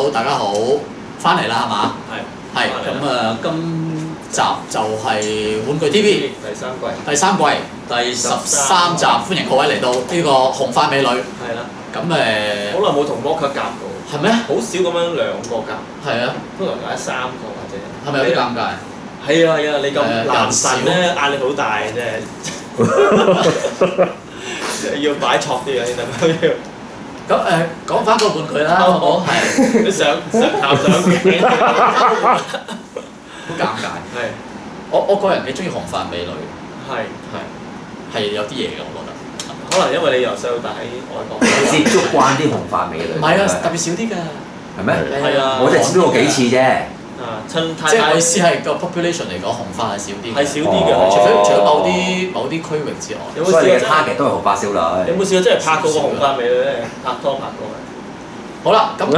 好，大家好，翻嚟啦係嘛？係咁啊，今集就係玩具 TV 第三季第13集，歡迎各位嚟到呢個紅髮美女。 係啦。 咁好耐冇同摩卡夾過。 係咩？ 好少咁樣兩個夾。係啊。通常夾3個或者。 係咪有啲尷尬？ 係啊，你咁男神咧，壓力好大嘅真係。要擺錯啲啊，先得。 咁講翻個玩具啦，好唔好？係。 你上嘅。 好尷尬。係。我個人幾中意紅髮美女。係有啲嘢嘅，我覺得。 可能因為你由細到大喺外國。 接觸慣啲紅髮美女。 唔係啊，特別少啲㗎。係咩？ 係啊。 我就接觸過幾次啫。 即係我意思係個 population 嚟講，紅髮係少啲。係少啲嘅，除咗某啲區域之外。 所以你嘅 target 都係紅髮少女。 有冇試過真係拍過個紅髮美女咧？拍拖拍過嘅。 好啦，咁。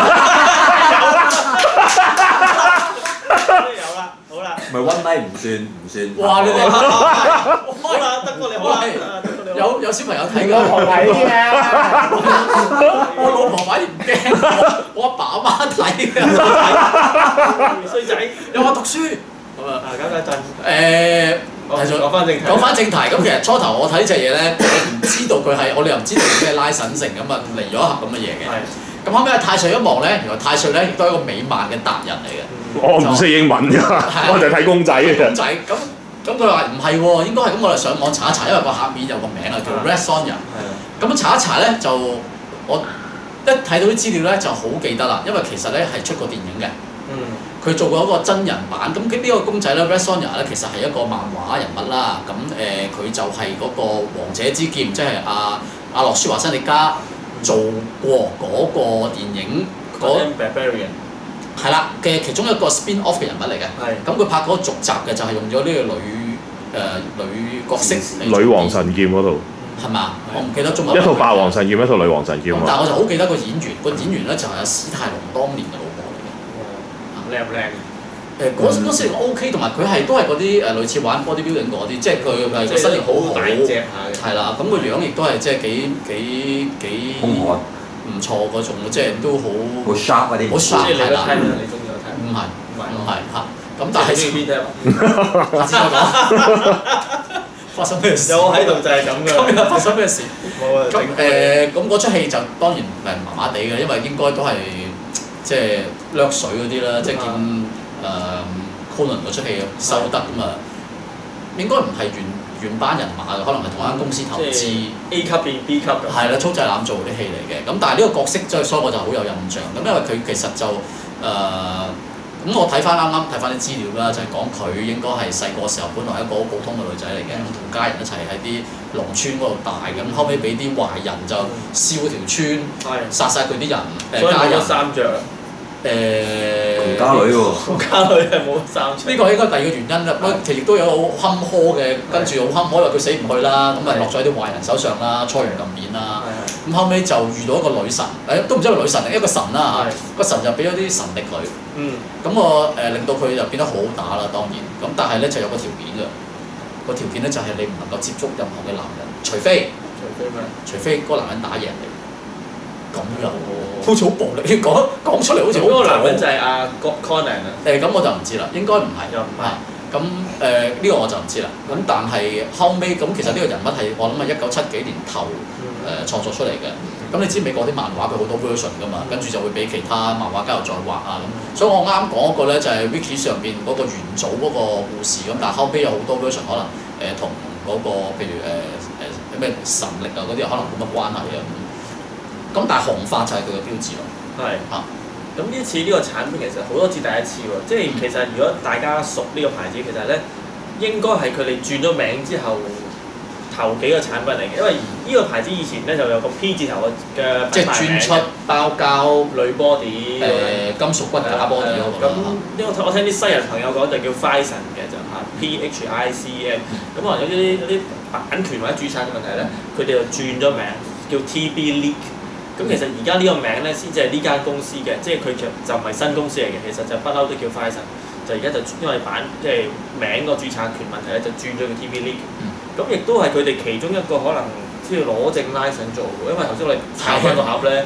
好啦。 唔係 one night 唔算。 哇！你哋好啦，得過你好啦。 有小朋友睇㗎。 我睇嘅。 我老婆反而唔驚，我阿爸阿媽睇㗎。 衰仔。 有話讀書。 咁啊，搞搞震。講翻正題。 咁其實初頭我睇呢隻嘢咧，我唔知道佢係，我哋又唔知道佢咩拉神成咁啊，嚟咗一盒咁嘅嘢嘅。咁後尾阿太歲一望咧，原來太歲咧亦都係一個美漫嘅達人嚟嘅。 我唔識英文㗎，我就睇公仔嘅。 公仔咁佢話唔係喎，應該係咁，我哋上網查一查，因為個盒面有個名啊，叫 Red Sonja。咁查一查咧，就我一睇到啲資料咧就好記得啦，因為其實咧係出過電影嘅。佢做過一個真人版，咁呢個公仔咧 Red Sonja 咧其實係一個漫畫人物啦。咁佢就係嗰個王者之劍，即係阿諾舒華辛力加做過嗰個電影係啦嘅其中一個 spin off 嘅人物嚟嘅。咁佢拍嗰個續集嘅就係用咗呢個女角色嚟。 女王神劍嗰度。係嘛？我唔記得中文。 一套霸王神劍，一套女王神劍。 但係我就好記得個演員咧就係阿史泰龍當年嘅老婆嚟嘅。 靚唔靚？ 嗰時 OK， 同埋佢都係嗰啲類似玩 bodybuilding 嗰啲，即係佢係個身形好大隻下嘅。 係啦，咁個樣亦都係即係幾兇悍唔錯嗰種，即係都好 sharp 嗰啲。 好 sharp 係啦。 你中意我睇？ 唔係嚇。咁但係。 中意邊隻？ 下次再講。發生咩事？ 有我喺度就係咁嘅。 今日發生咩事？ 冇啊。 咁嗰出戲就當然麻麻地嘅，因為應該都係即係掠水嗰啲啦，即係見Conan 嗰出戲收得咁啊，應該唔係原班人馬嘅，可能係同一間公司投資 A 級變 B 級嘅。係啦，粗製濫造嗰啲戲嚟嘅。咁但係呢個角色即係所以我就好有印象。咁因為佢其實就咁我睇翻啱啱睇翻啲資料啦，就係講佢應該係細個時候本來係一個好普通嘅女仔嚟嘅，咁同家人一齊喺啲農村嗰度大，咁後尾俾啲壞人就燒條村，殺晒佢啲人， 家人衫着。 窮家女喎。 窮家女係冇衫着。 呢個應該第二個原因啦。其實亦都有好坎坷嘅，跟住好坎坷，因為佢死唔去啦，咁啊落咗喺啲壞人手上啦，搓完撳面啦。咁後尾就遇到一個女神，都唔知係女神定一個神啦嚇。個神就俾咗啲神力佢。咁我令到佢就變得好好打啦，當然。咁但係咧就有個條件㗎，個條件咧就係你唔能夠接觸任何嘅男人，除非嗰個男人打贏你。咁樣好似好暴力，講出嚟好似好。 嗰個男人就係阿 Conan 啊。 咁我就唔知啦，應該唔係。又唔係。咁呢個我就唔知啦。咁但係後尾咁，其實呢個人物係我諗係1970幾年頭創作出嚟嘅。咁你知美國啲漫畫佢好多 version 㗎嘛，跟住就會俾其他漫畫家又再畫啊咁。所以我啱講嗰個咧就係 Wiki 上邊嗰個元祖嗰個故事咁，但係後尾有好多 version 可能同嗰個譬如咩神力啊嗰啲可能冇乜關係啊咁但係紅髮就係佢嘅標誌咯。 係。咁呢次呢個產品其實好多次第一次喎，即係其實如果大家熟呢個牌子，其實咧應該係佢哋轉咗名之後頭幾個產品嚟嘅，因為呢個牌子以前咧就有個 P 字頭嘅即係專出包膠鋁 body 金屬骨架 body 嗰個。 咁因為我聽啲西人朋友講就叫 Phicen 嘅就嚇 PHICEN，咁可能有啲版權或者註冊嘅問題咧，佢哋就轉咗名叫 TB Leak。咁其實而家呢個名咧先至係呢間公司嘅，即係佢就唔係新公司嚟嘅，其實就不嬲都叫 Phicen，就而家就因為即係名個註冊權問題咧，就轉咗個 TB Leak。咁亦都係佢哋其中一個可能需要攞證 license 做嘅，因為頭先我哋炒翻個盒咧，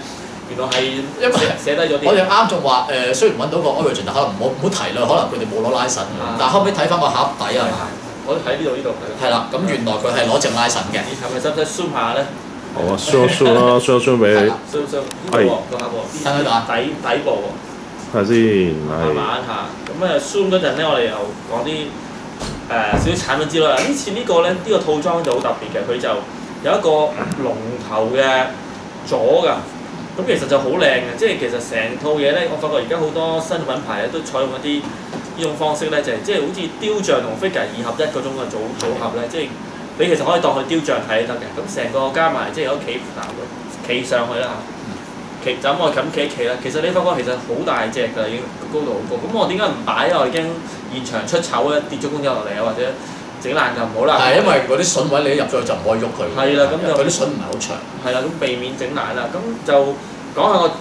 原來係因為寫低咗啲。 我哋啱仲話雖然揾到個 origin，但可能唔好提啦，可能佢哋冇攞拉神，但後尾睇翻個盒底啊， 我睇呢度係啦，咁原來佢係攞隻拉神嘅。 你係咪使唔使 zoom 下咧？ 好啊，show 啦，show 俾你。 zoom 呢個喎，個盒喎， 睇唔睇到啊？ 底部喎。 睇下先， 慢慢嚇，咁zoom 嗰陣咧，我哋又講啲少少產品之類啦。呢次呢個咧，呢個套裝就好特別嘅，佢就有一個龍頭嘅座㗎。咁其實就好靚嘅，即係其實成套嘢咧，我發覺而家好多新品牌咧都採用一啲呢種方式咧，就係即係好似雕像同 figure 2合1嗰種嘅組合咧，即係你其實可以當佢雕像睇都得嘅。咁成個加埋即係有企上去啦嚇，就咁我咁企啦。其實你發覺其實好大隻㗎，已經高度好高。咁我點解唔擺啊？我已經現場出醜咧，跌咗公仔落嚟啊，或者整爛就唔好啦。 係因為嗰啲筍位你一入咗去就唔可以喐佢。 係啦，咁就嗰啲筍唔係好長。 係啦，咁避免整爛啦。咁就講下個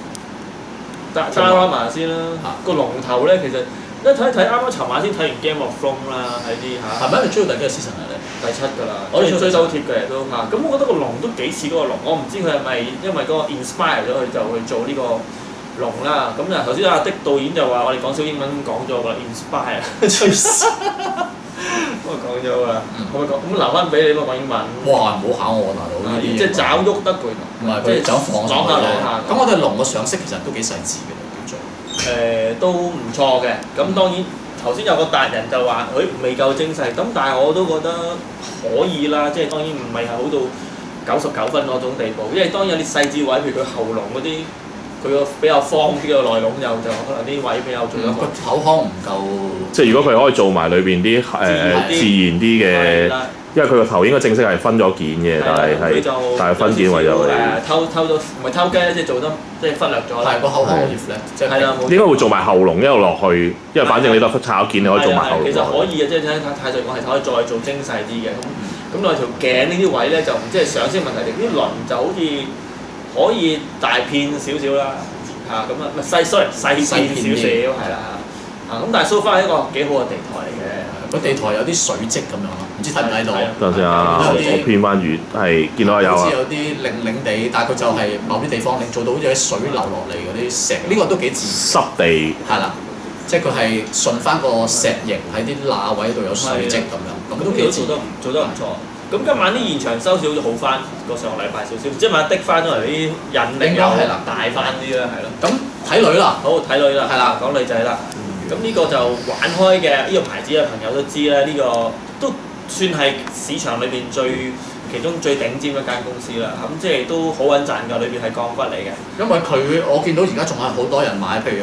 Diorama先啦。個龍頭咧，其實一睇啱啱尋晚先睇完 Game of Thrones 啦，喺啲嚇。 係咪你追到第幾個 season 咧？ 第7㗎啦，我哋追收貼嘅都嚇。咁我覺得個龍都幾似嗰個龍，我唔知佢係咪因為嗰個 inspire 咗佢就去做呢個龍啦。咁啊頭先阿的導演就話我哋講少英文講咗㗎啦 ，inspire 吹死。咁啊講咗啊，可唔可以講？咁留翻俾你幫我講英文。 哇！唔好考我大佬呢啲。 即係爪喐得佢。 唔係佢爪放上去咧。咁我哋龍個上色其實都幾細緻嘅叫做。 都唔錯嘅。咁當然頭先有個達人就話佢未夠精細，咁但係我都覺得可以啦。即係當然唔係好到99分嗰種地步，因為當然有啲細緻位，譬如佢喉嚨嗰啲。佢個比較方啲嘅內籠就可能啲位比較做得好。 個口腔唔夠。 即係如果佢可以做埋裏邊啲自然啲嘅，因為佢個頭應該正式係分咗件嘅，但係分件位就偷咗唔係偷雞即係做得即係忽略咗。 係個口腔 reflect，即係啦。 應該會做埋喉嚨一路落去，因為反正你都拆咗件，你可以做埋喉嚨。 其實可以嘅，即係睇太上講係可以再做精細啲嘅。咁內條頸呢啲位咧就即係上先問題，啲輪就好似。可以大片少少啦，嚇咁啊，細片少少係啦，咁但係 so far 係一個幾好嘅地台嚟嘅， 個地台有啲水漬咁樣咯，唔知睇唔睇到？ 等陣先啊，我偏翻遠係見到有啊。 好似有啲零地，但係佢就係某啲地方令做到好似啲水流落嚟嗰啲石，呢個都幾自然。濕地係啦，即係佢係順翻個石型喺啲罅位度有水漬咁樣，咁都幾做得唔錯。咁今晚啲現場收視好似好翻過上個禮拜少少，即係咪的翻咗嚟啲引力又大翻啲啦，係咯。 咁睇女啦， 好睇女啦，係啦，講女仔啦。咁呢個就玩開嘅呢個牌子嘅朋友都知啦，呢個都算係市場裏邊其中最頂尖一間公司啦。咁即係都好穩陣㗎，裏邊係鋼骨嚟嘅。 因為我見到而家仲係好多人買，譬如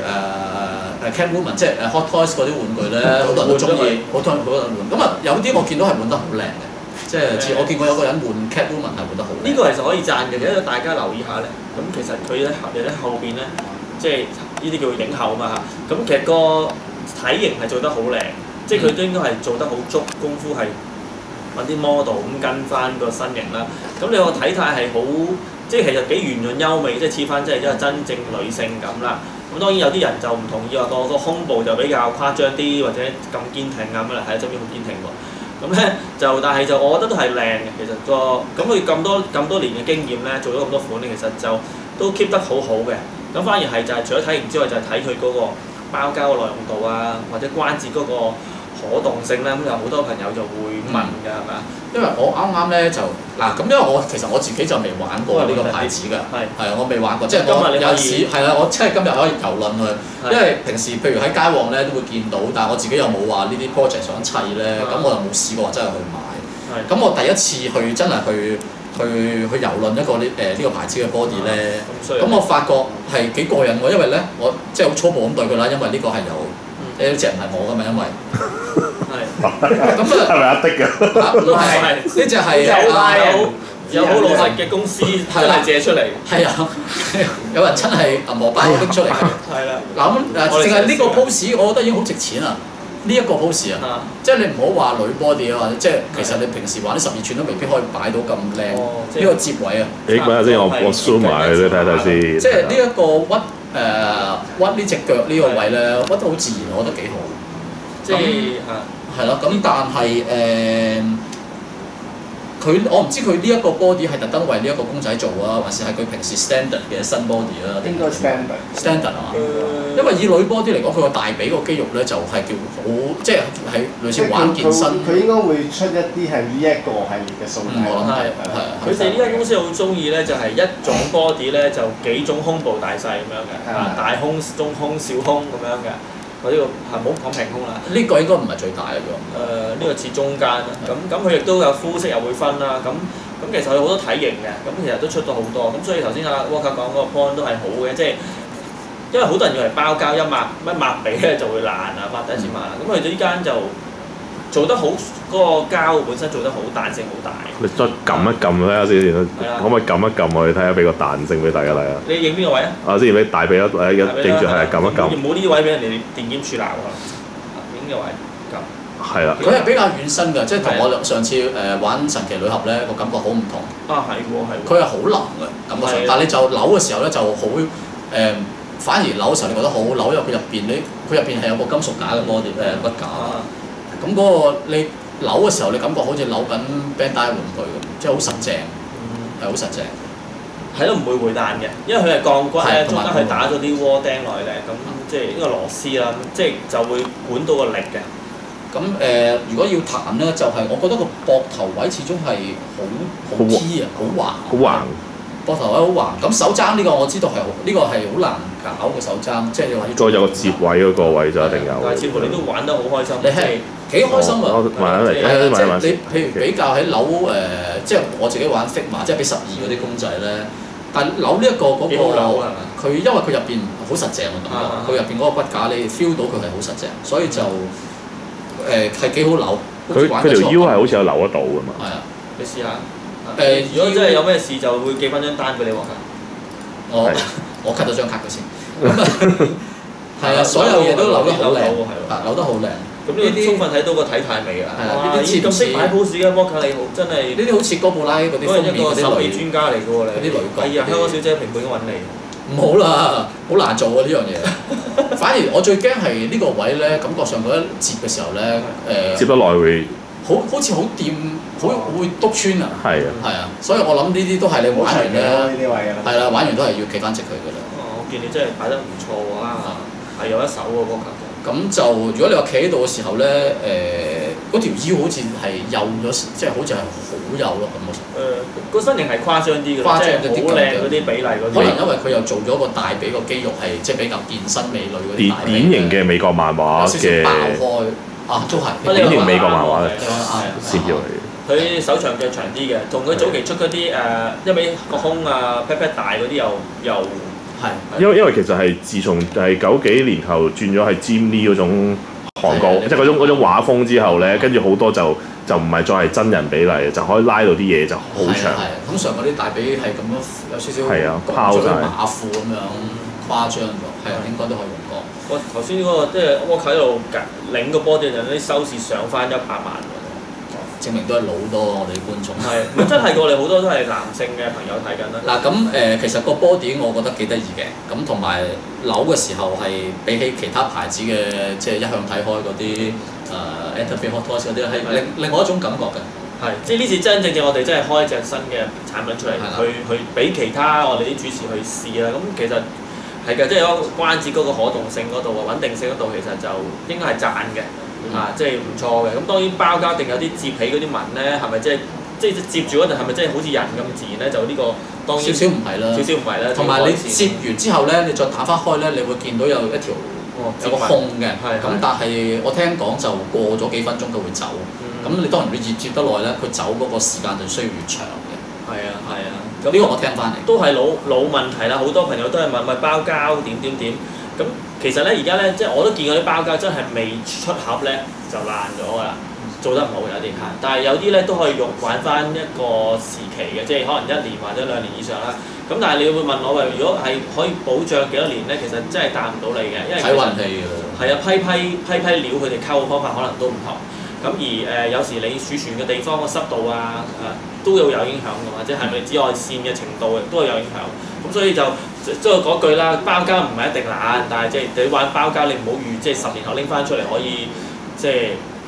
Catwoman 即係Hot Toys 嗰啲玩具咧，好多人都中意，好多人換。咁啊有啲我見到係換得好靚嘅。即係我見過有個人換 Catwoman 係換得好。呢個其實可以讚嘅，因為大家留意下咧。咁其實佢咧後邊咧，即係呢啲叫影後嘛嚇。咁其實個體型係做得好靚，即係佢都應該係做得好足功夫，係揾啲 model 咁跟翻個身形啦。咁你個體態係好，即係其實幾圓潤優美，即係似翻即係一個真正女性咁啦。咁當然有啲人就唔同意話個胸部就比較誇張啲，或者咁堅挺咁啦，喺側邊好堅挺喎。咁咧但係我覺得都係靚嘅。其實咁佢咁多年嘅經驗咧，做咗咁多款咧，其實就都 keep 得好好嘅。咁反而係就係除咗體型之外，就係睇佢嗰個包膠嘅耐用度啊，或者關節嗰個可動性咧。咁有好多朋友就會問㗎，係咪啊？ 因為我啱咧就嗱，咁因為其實我自己就未玩過呢個牌子㗎，係啊，我未玩過，即係我有時係啦，我即係今日可以遊論佢，因為平時譬如喺街旺咧都會見到，但係我自己又冇話呢啲 project 想砌咧，咁我就冇試過真係去買。咁我第一次去真係去遊論一個呢個牌子嘅 body 咧，咁我發覺係幾過癮喎，因為咧我即係好粗暴咁對佢啦，因為呢個係有呢隻唔係我㗎嘛，因為。咁係咪阿的㗎？ 係呢只係有好老實嘅公司真係借出嚟。 係啊，有人真係銀荷包拎出嚟。 係啦。 嗱咁淨係呢個 pose，我覺得已經好值錢啦。呢一個 pose 啊，即係你唔好話女 body 啊，即係其實你平時玩啲12寸都未必可以擺到咁靚。呢個接位啊。 你等下先，我 zoom 埋你睇睇先。 即係呢一個屈呢隻腳呢個位咧，屈得好自然，我覺得幾好。即係係咯，咁但係我唔知佢呢一個 body 係特登為呢一個公仔做啊，還是係佢平時 standard 嘅新 body 啦？ 應該 standard 係嘛？因為以女 body 嚟講，佢個大髀個肌肉咧就係叫好，即係類似玩健身。 佢應該會出一啲係呢一個系列嘅數據。 我諗係。 佢哋呢間公司好中意咧，就係一種 body 咧就幾種胸部大細咁樣嘅，大胸、中胸、小胸咁樣嘅。我呢個係唔好講平胸啦。呢個應該唔係最大嘅喎。 呢個似中間啦。咁佢亦都有膚色又會分啦。咁其實佢好多體型嘅，咁其實都出到好多。咁所以頭先阿 Walker 講嗰個 point 都係好嘅，即係因為好多人以為包膠一抹鼻咧就會爛啊，抹第一次抹爛。咁佢哋呢間就做得好，嗰個膠本身做得好彈性好大。 你再撳一撳睇下先，可唔可以撳一撳我哋睇下俾個彈性俾大家睇啊？ 你影邊個位啊？ 之前俾大髀影住係撳一撳。 冇呢啲位俾人哋電檢處鬧喎，影嘅位撳。 係啦。 佢係比較軟身㗎，即係同我上次玩神奇女俠咧個感覺好唔同。 啊係喎係。 佢係好腍嘅感覺上，但係你就扭嘅時候咧就好反而扭嘅時候你覺得好好扭，因為佢入邊係有個金屬架嘅骨架。咁嗰個你扭嘅時候，你感覺好似扭緊 Bandai 玩具咁，即係好實淨，係好實淨。 係都唔會回彈嘅，因為佢係鋼骨咧，中間佢打咗啲窩釘落去咧，咁即係呢個螺絲啦，即係就會管到個力嘅。 咁如果要彈咧，就係我覺得個膊頭位始終係好 T 啊，好橫。好橫。膊頭位好橫，咁手踭呢個我知道係呢個係好難搞嘅手踭，即係你話要。再有個接位嗰個位就一定有。但係似乎你都玩得好開心。你係幾開心啊！即係你譬如比較喺扭即係我自己玩 Figma，即係俾12嗰啲公仔咧，但係扭呢一個嗰個佢因為佢入邊好實淨嘅感覺，佢入邊嗰個骨架你 feel 到佢係好實淨，所以就係幾好扭。佢條腰係好似有扭得到㗎嘛。係啊，你試下。如果真係有咩事就會寄翻張單俾你喎。我 cut 咗張卡佢先。係啊，所有嘢都扭得好靚，扭得好靚。咁呢啲充分睇到個體態美啊！呢啲咁識擺 pose 嘅 Walker 你好，真係呢啲好似哥布拉嗰啲封面嗰啲手藝專家嚟嘅喎，你啲女角。係啊，香港小姐評判已經揾你。唔好啦，好難做啊呢樣嘢。反而我最驚係呢個位咧，感覺上嗰一接嘅時候咧，接得耐會好似好掂，會篤穿啊！係啊，係啊，所以我諗呢啲都係你玩完咧，係啦，玩完都係要企翻直佢㗎啦。我見你真係擺得唔錯啊，係有一手喎 Walker。咁就如果你話企喺度嘅時候咧，嗰條腰好似係幼咗，即係好似係好幼咯咁我。個身形係誇張啲嘅，即係好靚嗰啲比例嗰啲。可能因為佢又做咗個大髀個肌肉係即係比較健身美女嗰啲大髀。典型嘅美國漫畫嘅。爆開啊，都係。典型美國漫畫嘅線條嚟嘅。佢手長腳長啲嘅，同佢早期出嗰啲一味個胸啊 pat pat 大嗰啲又。因為其實係自從係90幾年後轉咗係 Jim Lee 嗰種韓國，即係嗰種畫風之後咧，跟住好多就唔係再係真人比例，就可以拉到啲嘢就好長。通常嗰啲大髀係咁樣有少少拋咗馬褲咁樣誇張咗，係啊，應該都可以咁講。我頭先嗰個即係Walker喺度領個波嘅陣，啲收視上翻100萬。證明都係老多我哋啲觀眾。係，真係我哋好多都係男性嘅朋友睇緊啦。嗱咁其實個 body 我覺得幾得意嘅，咁同埋扭嘅時候係比起其他牌子嘅，即係一向睇開嗰啲Enterprise Hot Toys 嗰啲係另外一種感覺嘅。係，即係呢次真正我哋真係開一隻新嘅產品出嚟，去俾其他我哋啲主持去試啦。咁其實係嘅，即係嗰個關節嗰個可動性嗰度啊，穩定性嗰度其實就應該係讚嘅。即係唔錯嘅。咁當然包膠定有啲接起嗰啲紋咧，係咪即係接住嗰陣係咪真係好似人咁自然咧？就呢個當然少少唔係啦，少少唔係啦。同埋你接完之後咧，你再打翻開咧，你會見到有一條有個空嘅。咁但係我聽講就過咗幾分鐘佢會走。咁你當然你越接得耐咧，佢走嗰個時間就需要越長嘅。係啊係啊。咁呢個我聽翻嚟。都係老問題啦，好多朋友都係問咪包膠點。咁其實咧，而家咧，即係我都見過啲包膠真係未出盒咧就爛咗㗎啦，做得唔好有啲嚇。但係有啲咧都可以玩翻一個時期嘅，即係可能1年或者2年以上啦。咁但係你會問我話，如果係可以保障幾多年咧？其實真係答唔到你嘅，因為睇運氣㗎。係啊，批料佢哋溝嘅方法可能都唔同。咁而有時你儲存嘅地方個濕度啊都有影響㗎，或者係咪紫外線嘅程度都係有影響。咁所以就即係嗰句啦，包膠唔係一定爛，但係即係你玩包膠，你唔好預即係10年後拎翻出嚟可以即係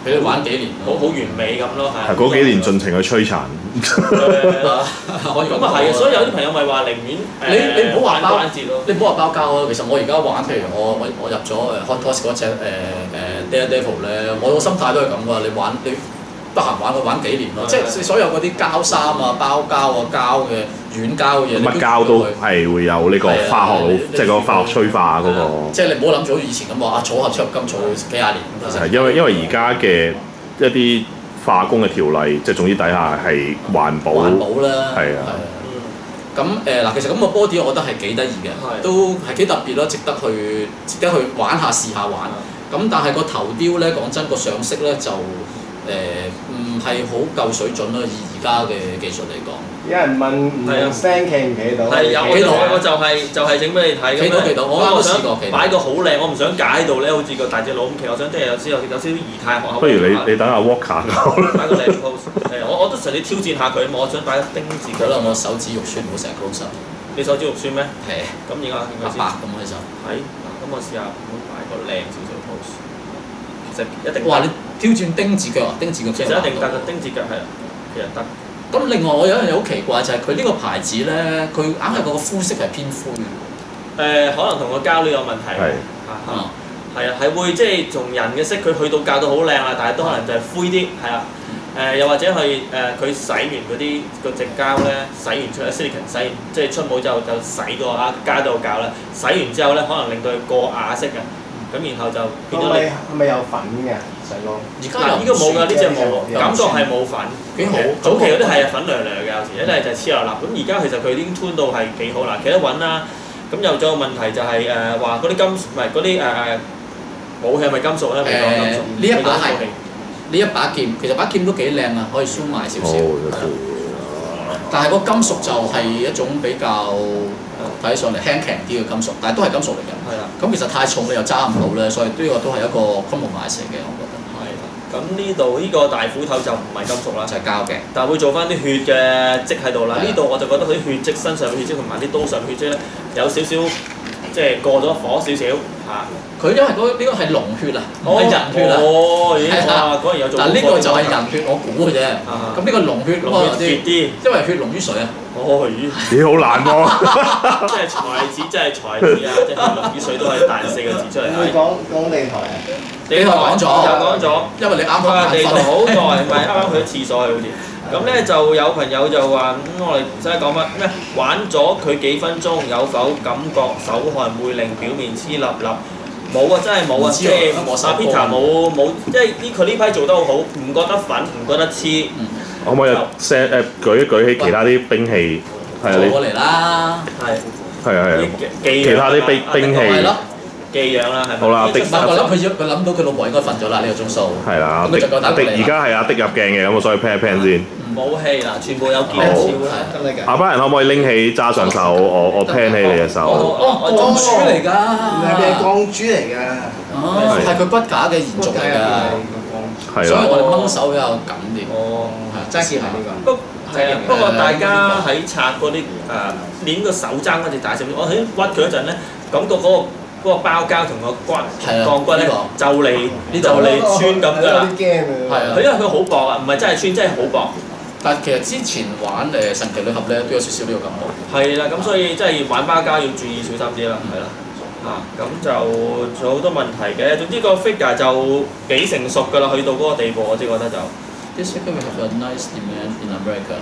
俾你玩幾年， 好完美咁咯， 係嗰幾年盡情去摧殘。 可以咁啊係啊，所以有啲朋友咪話寧願你唔好話包關節咯， 你唔好話包膠啊。其實我而家玩，譬如我入咗Hot Toys 嗰隻Daredevil 咧，我個心態都係咁噶。你得閒玩佢玩幾年咯，即係所有嗰啲膠衫啊、包膠啊、膠嘅軟膠嘅嘢， 乜膠都係會有呢個化學即係個化學催化嗰個。 即係你唔好諗住好似以前咁話儲合出入金儲幾廿年。 因為而家嘅一啲化工嘅條例，即係總之底下係環保啦， 係啊。 咁嗱，其實咁個 body 我覺得係幾得意嘅，都係幾特別咯，值得去玩下試下玩。咁但係個頭雕咧，講真個上色咧就唔係好夠水準咯，以而家嘅技術嚟講。 有人問唔同 stand 企唔企到？ 係有，我就係整俾你睇。 企到，我啱啱試過企到。 擺個好靚，我唔想解喺度咧，好似個大隻佬咁企。我想即係有少少儀態學下。 不如你等下 Walker 擺個靚 pose。我都嘗試挑戰下佢，我想擺個丁字腳啦。 我手指肉酸，唔好成日 close up。 你手指肉酸咩？ 係。 咁而家白白咁嘅手。 係。咁我試下擺個靚少少 pose。其實一定。 哇！你挑戰丁字腳啊？丁字腳其實一定得嘅，丁字腳係其實得。 咁另外我有一樣嘢好奇怪就係佢呢個牌子咧，佢硬係個膚色係偏灰可能同個膠料有問題。係。係啊，係會即係從人嘅色，佢去到教到好靚啦，但係都可能就係灰啲，係啊。又或者係佢洗完嗰啲個直膠咧，洗完出嚟 silicon 洗完，即係出帽就洗過啊，加到膠啦。洗完之後咧，可能令到佢過啞色嘅，咁然後就變咗你。 係咪有粉嘅細佬？ 而家呢個冇㗎，呢隻冇，感覺係冇粉。幾好。早期嗰啲係粉涼涼嘅，有時一係就黐立立。咁而家其實佢已經 tune 到係幾好啦，企得穩啦。咁又仲有個問題就係話嗰啲金唔係嗰啲武器係咪金屬咧？未講金屬。 呢一把係。呢一把劍其實把劍都幾靚啊，可以 zoom 埋少少。但係個金屬就係一種比較睇上嚟輕強啲嘅金屬，但係都係金屬嚟嘅。 係啦。 咁其實太重你又揸唔到咧，所以呢個都係一個 compromise 嚟嘅，我覺得。 係啦。咁呢度呢個大斧頭就唔係金屬啦， 就係膠嘅。 但係會做翻啲血嘅跡喺度啦。呢度我就覺得佢啲血跡身上嘅血跡同埋啲刀上嘅血跡咧，有少少即係過咗火少少嚇。佢因為呢個係龍血啊，唔係人血啊。 哦，咦！哇，嗰人有做。 但呢個就係人血，我估嘅啫。咁呢個龍血咁啊啲，因為血濃於水啊。 哦，咦！ 幾好難喎！ 即係才子，即係才子啊！即係血濃於水都可以彈4個字出嚟。 會講地台啊？ 地台講咗，又講咗， 因為你啱啱地台好耐，唔係啱啱去咗廁所去好似。咁咧就有朋友就話我哋唔使講乜咩，玩咗佢幾分鐘，有否感覺手汗會令表面黐粒粒？冇啊，真係冇啊！即係阿 Peter 冇，即係佢呢批做得好好，唔覺得粉，唔覺得黐。 可唔可以舉一舉起其他啲兵器？係啊，你過嚟啦。 係。其他啲兵器。 寄養啦，係咪？ 好啦，的。 佢諗到佢老婆應該瞓咗啦，呢個鐘數。 係啦，阿家係阿的入鏡嘅，咁我所以 pan 一 pan 先。 武器嗱，全部有劍鞘啦。 阿班人可唔可以拎起揸上手？我 pan 起你隻手。 鋼珠嚟㗎。 係鋼珠嚟㗎。 係佢骨架嘅延續嚟㗎。 係啦。 所以我哋掹手比較緊啲。 哦， 真係係呢個。 不過大家喺拆嗰啲攣個手踭嗰隻大小，我喺屈佢嗰陣咧，感覺嗰個包膠同個骨鋼骨咧就嚟穿咁㗎啦。 係啊， 佢因為佢好薄啊，唔係真係穿，真係好薄。 但其實之前玩神奇女俠咧都有少少呢個感覺。 係啦，咁所以真係玩包膠要注意小心啲啦，係啦。咁就仲有好多問題嘅，總之個 figure 就幾成熟㗎啦，去到嗰個地步，我只覺得就。 This figure will have a nice demand in America.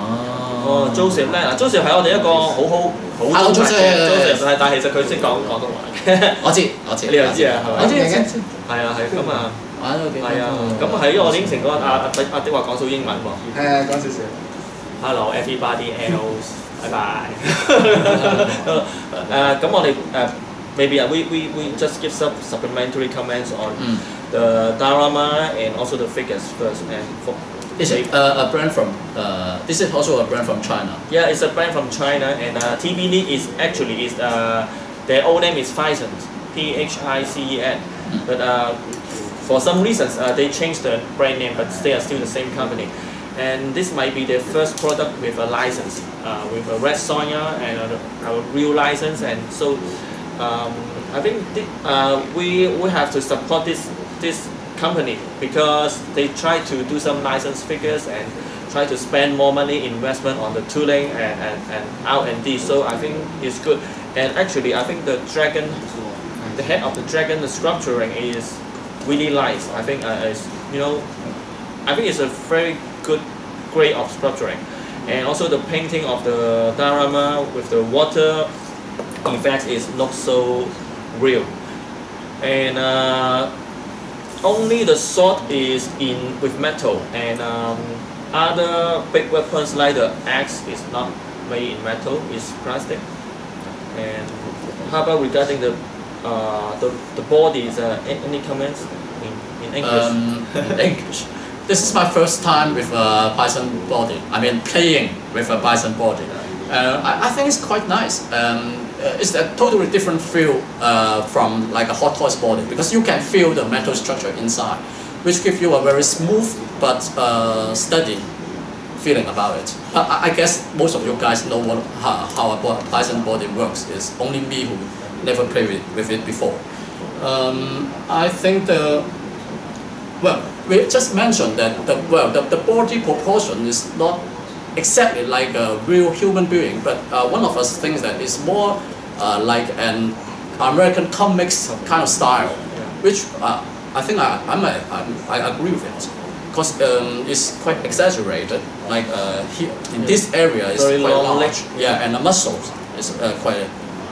Joseph 咧，嗱 Joseph 係我哋一個好Joseph 係，但係其實佢識講廣東話嘅。我知，你又知啊？係咪？我知。係啊，係咁啊。係啊，咁係因為我應承過阿的話講少英文喎。 係啊，講少少。 Hello everybody else，拜拜。咁我哋maybe we just give some supplementary comments on the diorama and also the figures first and for. It's a brand from. This is also a brand from China. Yeah, it's a brand from China, and TB Lee is actually their old name is Phicen, Phicen. But for some reasons they changed the brand name, but they are still the same company. And this might be their first product with a license, with a Red Sonja and a real license. And so I think we have to support this company because they try to do some license figures and try to spend more money investment on the tooling and R&D. So I think it's good. And actually, I think the head of the dragon, the sculpturing is really nice. I think I think it's a very good grade of sculpturing. And also the painting of the diorama with the water effect is not so real. And only the sword is in with metal, and other big weapons like the axe is not made in metal, it's plastic. And how about regarding the bodies? Any comments in English? In English. This is my first time with a bison body. I mean, playing with a bison body. I think it's quite nice. It's a totally different feel from like a hot toys body because you can feel the metal structure inside, which gives you a very smooth but steady feeling about it. I guess most of you guys know how a bison body works. It's only me who never played with it before. I think we just mentioned that the body proportion is not exactly like a real human being, but one of us thinks that it's more like an American comics kind of style, which I think I agree with it, because it's quite exaggerated. Like here in this area, it's very quite long large, yeah, and the muscles is quite,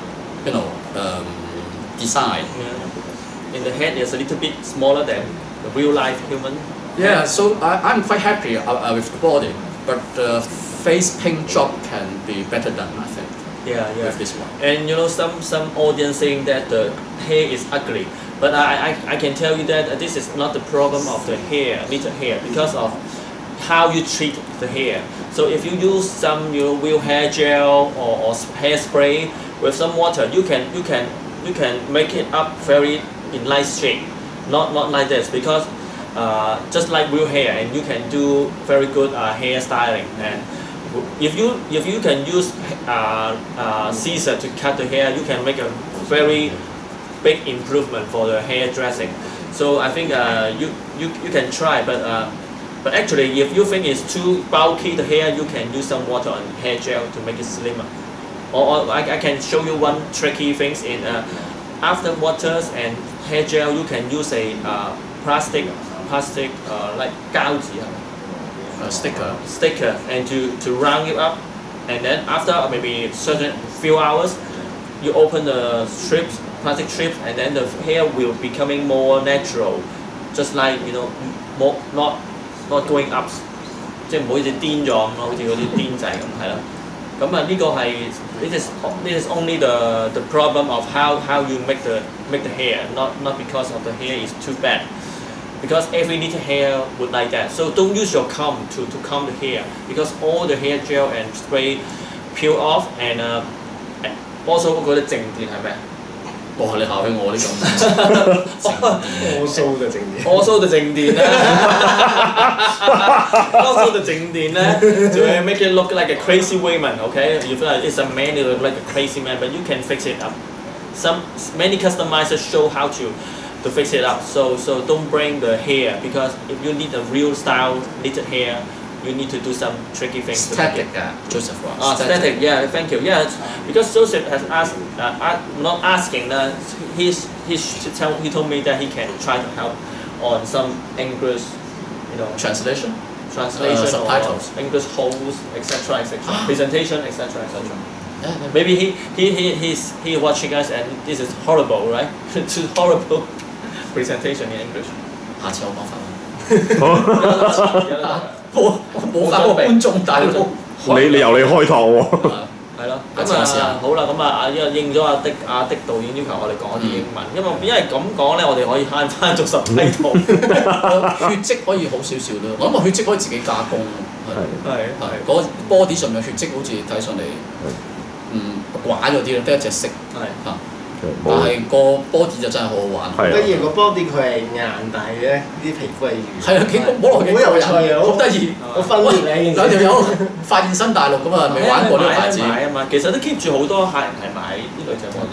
designed. Yeah. In the head, it's a little bit smaller than the real life human. Yeah, so I'm quite happy with the body, but the face paint job can be better done, I think. Yeah. With this one. And some audience saying that the hair is ugly, but I can tell you that this is not the problem of the hair, little hair, because of how you treat the hair. So if you use some real hair gel or hairspray with some water, you can make it up very in nice shape, not like this, because just like real hair, and you can do very good hair styling. And if you can use scissors to cut the hair, you can make a very big improvement for the hair dressing. So I think you can try, but actually if you think it's too bulky the hair, you can use some water and hair gel to make it slimmer. Or I can show you one tricky things in after waters and hair gel, you can use a plastic like 膠紙 sticker and to round it up, and then after maybe certain few hours you open the plastic strips, and then the hair will becoming more natural, just like more not going up， 即係唔好似癲咗咁咯，好似嗰啲癲仔咁係啦。咁呢個係 this is only the problem of how you make the hair, not because of the hair is too bad. Because every little hair would like that. So don't use your comb to comb the hair, because all the hair gel and spray peel off, and also 嗰啲靜電係咩？ 哇！你考起我呢種 ，also 嘅靜電 ，also 嘅靜電咧，also 嘅靜電咧，就會 make it look like a crazy woman. Okay, you feel like it's a man, it look like a crazy man, but you can fix it up. Many customizers show how to fix it up. So don't bring the hair, because if you need a real style little hair, you need to do some tricky things. Static, Joseph. Static. Yeah, thank you. Yeah, because Joseph has asked, not asking. He told me that he can try to help on some English, translation, subtitles, English holes, etc., presentation, etc., etc. Maybe he watching us, and this is horrible, right? It's horrible presentation in English. 下次我講法啦。冇法個觀眾大佬。 你由你開拓喎。 係咯，好啦，應咗阿的導演要求我哋講啲英文，因為咁講咧，我哋可以慳翻做subtitle。 血跡可以好少少咯，我諗個血跡可以自己加工。係嗰 body 上面血跡好似睇上嚟，寡咗啲咯，得一隻色。係但係個 body 就真係好好玩。 得意個 body 佢係硬，但係咧啲皮膚係軟。係啊，幾摸落去好有趣啊！ 好得意， 好分裂啊！ 兩條友發現新大陸咁啊，未玩過呢個牌子。 買啊嘛，其實都 keep 住好多客人係買呢類隻 body 嘅。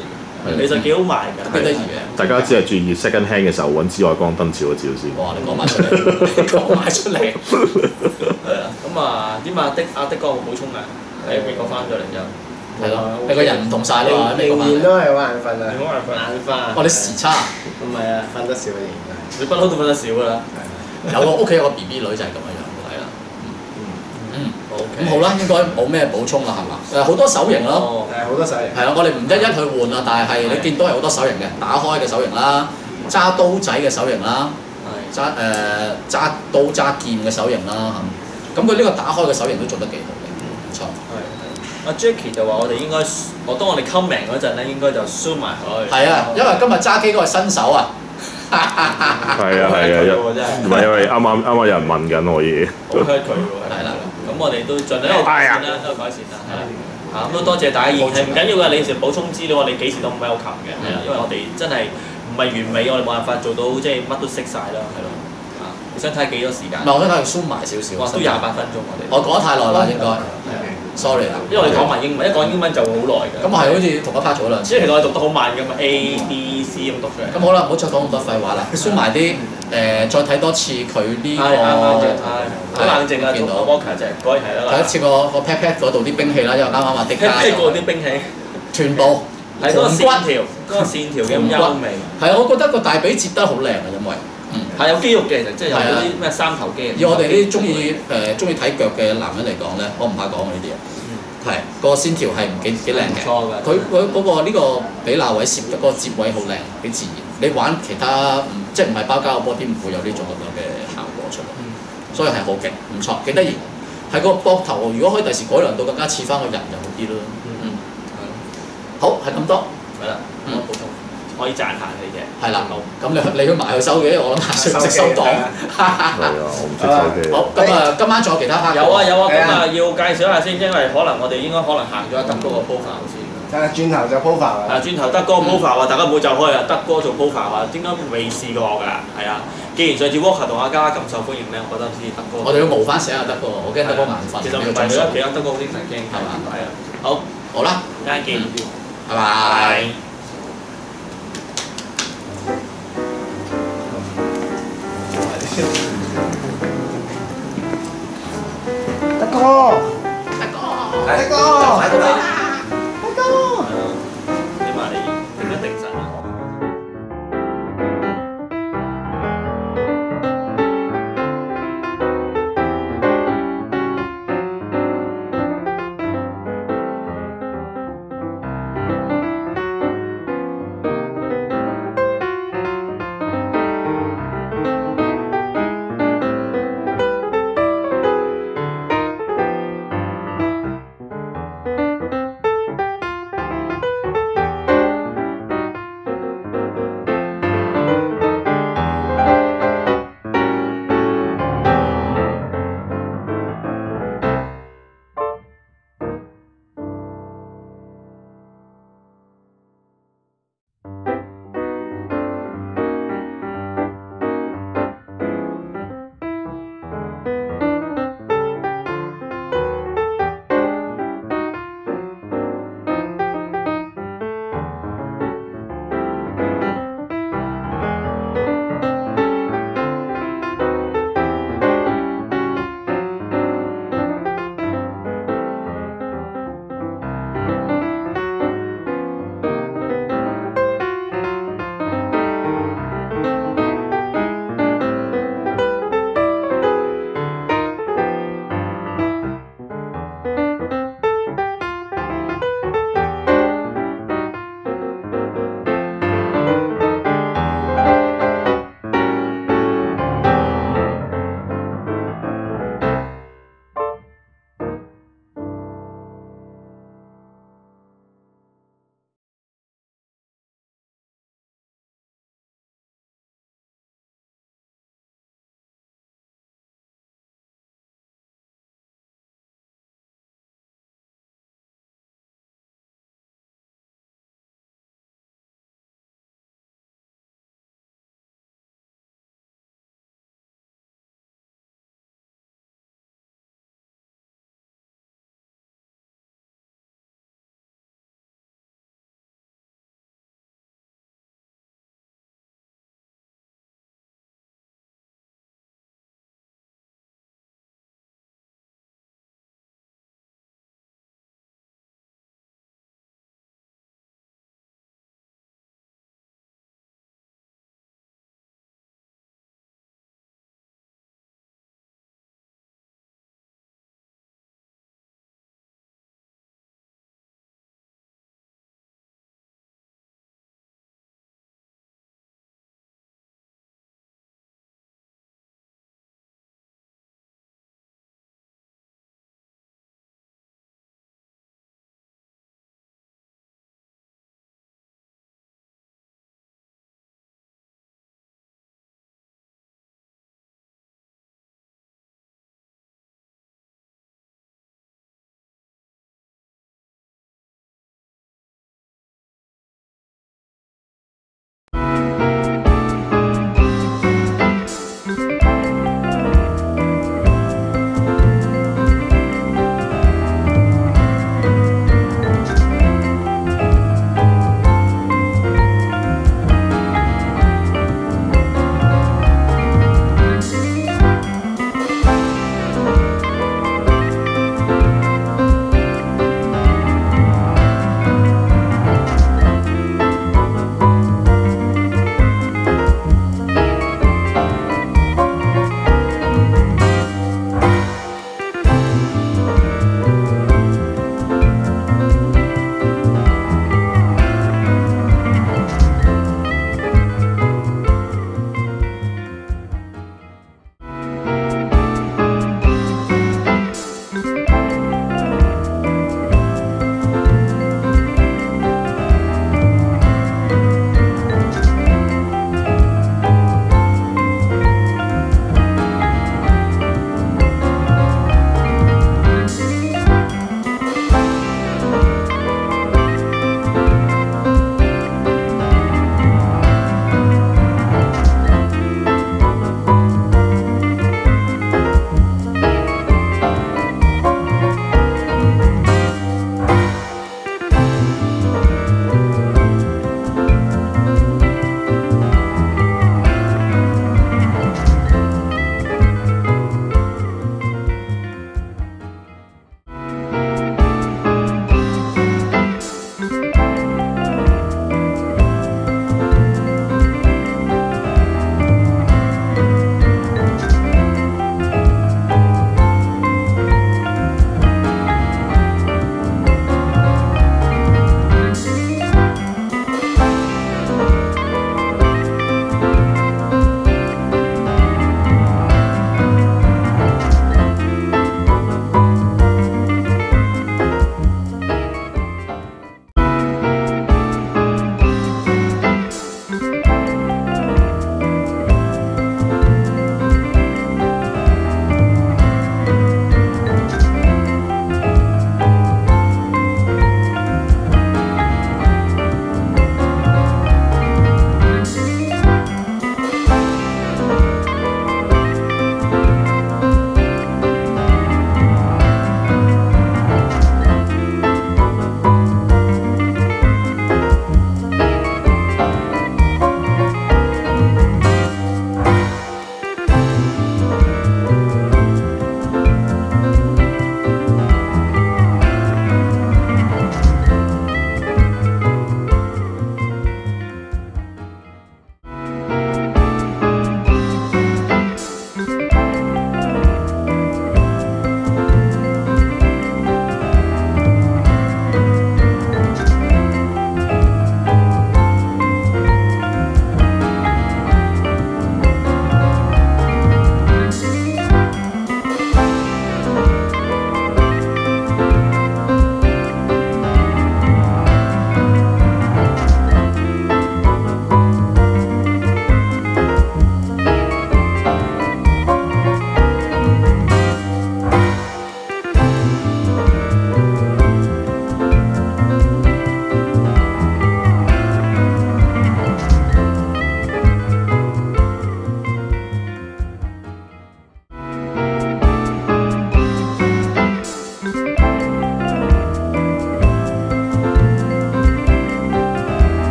其實幾好賣㗎， 幾得意嘅。 大家只係注意 second hand 嘅時候揾紫外光燈照一照先。 哇！你講埋出嚟，你講埋出嚟。 係啊，咁啊點啊阿的哥有冇補充啊？喺美國翻咗嚟就係咯，你個人唔同晒啦嘛，喺美國翻嚟。 仍然都係好眼瞓啊！ 你好眼瞓眼花。 哦，你時差。 唔係啊，瞓得少嘅仍然你不嬲都瞓得少㗎啦。 有個屋企有個 BB 女就係咁樣樣，係啦。咁好啦，應該冇咩補充啦，係嘛？好多手型咯。 係好多手型。 係啊，我哋唔一一去換啦，但係你見到係好多手型嘅，打開嘅手型啦，揸刀仔嘅手型啦，揸刀揸劍嘅手型啦，咁佢呢個打開嘅手型都做得幾好嘅，唔錯。 阿 Jackie 就話我哋應該，當我哋 comment 嗰陣咧，應該就 zoom 埋佢。 係啊，因為今日揸機嗰個新手啊。 係啊，唔係因為啱啱有人問緊我嘢。 好 hurt 佢喎。係啦，咁我哋都盡量一路改善啦，都改善啦，係啦。咁都多謝大家意見，係唔緊要嘅，你時補充資料，我哋幾時都唔 welcome 嘅，係啦，因為我哋真係唔係完美，我哋冇辦法做到即係乜都識晒啦，係咯。你想睇幾多時間？ 唔係，我想睇佢 zoom 埋少少。 哇，都28分鐘我哋。 我講得太耐啦，應該。sorry 啊， 因為我哋講埋英文，一講英文就會好耐嘅。 咁係好似同一 part 做咗兩次。 即係其實我哋讀得好慢㗎嘛，A B C 咁讀出嚟。 咁好啦，唔好再講咁多廢話啦，zoom 埋啲再睇多次佢呢個。 好冷靜啊，見到 Walker 就係嗰係啦。 睇一次個 pat pat 嗰度啲兵器啦，因為啱啱話的加。 pat 嗰度啲兵器。全部。係嗰個線條，嗰個線條嘅優美。 係啊，我覺得個大髀接得好靚啊，因為。 係有肌肉嘅，其實即係有嗰啲咩三頭肌。 以我哋啲中意睇腳嘅男人嚟講咧，我唔怕講呢啲嘢。係個線條係幾靚嘅。 錯㗎。 佢嗰個呢個比納位攝嗰個接位好靚，幾自然。你玩其他即係唔係包膠嘅波啲唔會有呢種咁樣嘅效果出嚟。所以係好勁，唔錯，幾得意。係個膊頭，如果可以第時改良到更加似翻個人就好啲咯。好，係咁多。 係啦。補充。可以讚下你嘅， 係啦，好，咁你要埋去收嘅，我諗下識唔識收檔？ 係啊，我唔識收嘅。 好，咁啊，今晚仲有其他 part？ 有啊，咁啊要介紹下先，因為可能我哋應該行咗德哥個 profile 先。 轉頭就 profile 啊！ 轉頭德哥 profile 啊，大家唔好走開啊！德哥做 profile 啊，點解未試過㗎？係啊，既然上次 Walker 同阿嘉咁受歡迎咧，我覺得先德哥。 我哋要模翻寫下德哥，我驚德哥眼瞓。 其實唔係佢，其他德哥好精神驚，係嘛？係啊，好， 好啦， 陣間見， 拜拜。